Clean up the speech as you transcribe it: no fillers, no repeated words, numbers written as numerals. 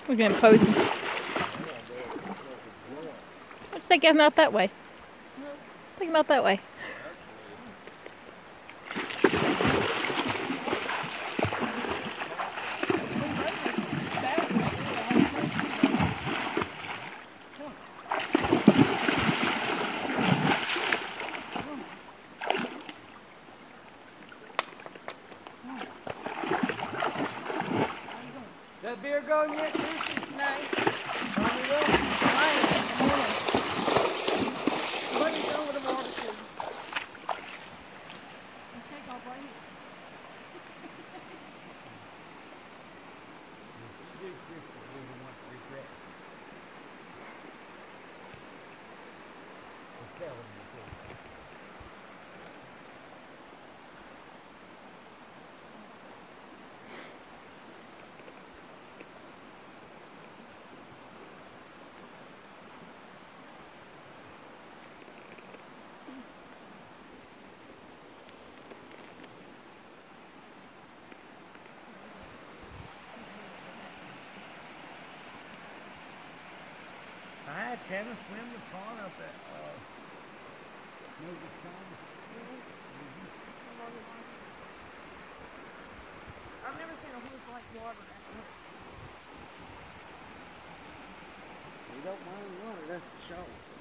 We're going to pose him. Let's take him out that way. Take him out that way. That beer going yet, Chrissy? No. On the road? What are you doing with the barbecue? Take off right here. You do, Chrissy, we don't want to regret. We're telling you. I had Kevin swim the pond up at Moses Pond. I've never seen a horse like water. We don't mind water, that's for sure.